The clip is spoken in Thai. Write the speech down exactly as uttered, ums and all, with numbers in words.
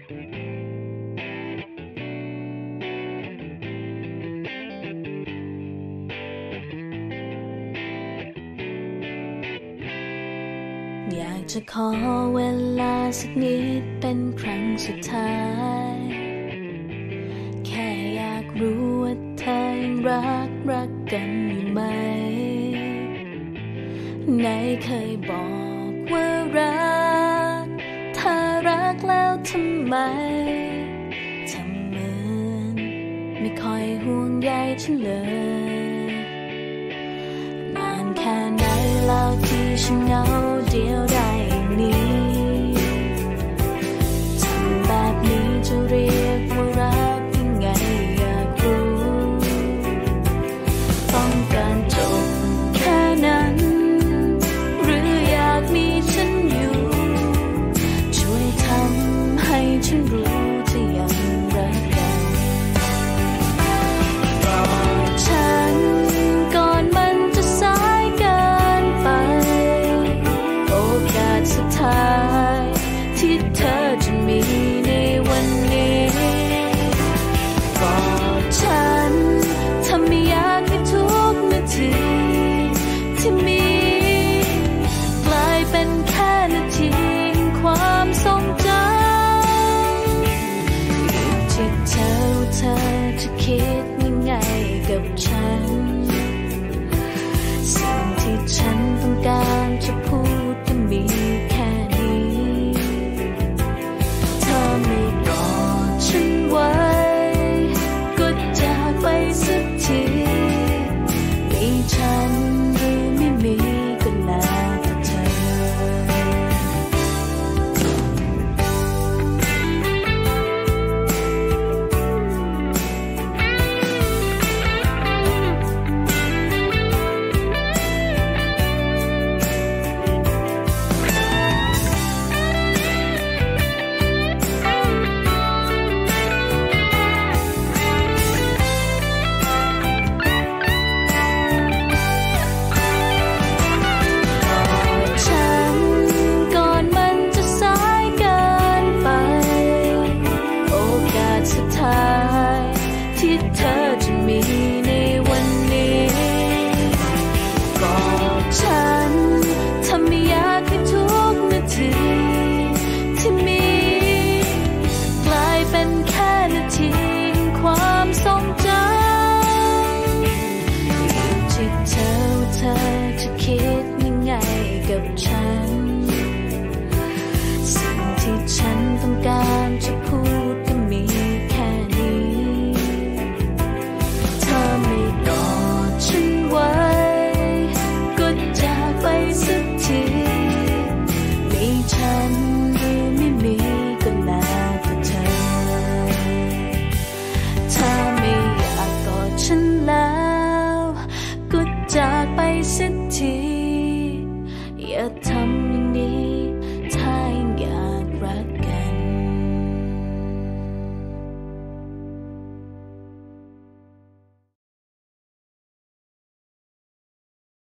อยากจะขอเวลาสักนิดเป็นครั้งสุดท้ายแค่อยากรู้ว่าเธอยังรักรักกันอยู่ไหมไหนเคยบอกว่ารักถ้ารักแล้วทำไมทำเหมือนไม่ค่อยห่วงใยฉันเลยนานแค่ไหนแล้วที่ฉันเหงาเดียวดายอย่างนี้ทำแบบนี้จะเรียกว่ารักยังไงอยากรู้ต้องการจบแค่นั้นหรืออยากมีฉันอยู่ช่วยทำให้ฉันรู้จะยังรักกันบอกฉันก่อนมันจะสายเกินไปโอกาสสุดท้ายที่เธอจะมีในวันนี้บอกฉันถ้าไม่อยากให้ทุกนาทีที่มีกลายเป็นแค่นาทีความทรงจำที่เธอเธอ